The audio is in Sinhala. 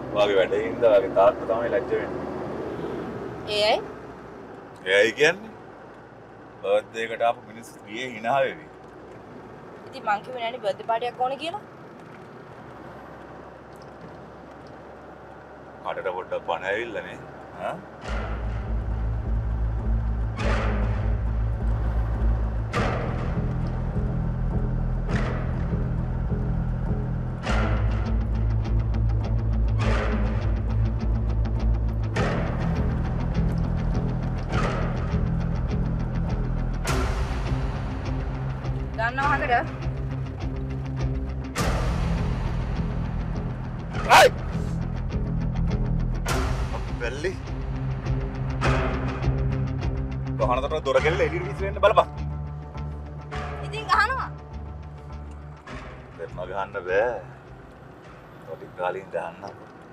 වාගේ වැඩේ හින්දා වාගේ තාත්තා තමයි ලැජ්ජ වෙන්නේ. ඒ අය එයයි කියන්නේ බර්ත්ඩේ එකට ආපු මිනිස්සු ගියේ hina වෙවි. ඉතින් මං කිව්වේ නෑනේ බර්ත්ඩේ පාටියක් ඕනේ කියලා. කටට පොඩ්ඩක් බණ ඇවිල්ලානේ. හා? දන්නව හකට Hey! බැල්ලි. ගහනකට දොර කෙල්ල එළියට විසිර වෙන්න බලපන්. ඉතින් අහනවා දෙන්න ගහන්න බෑ. ටික කාලෙකින් දාන්න.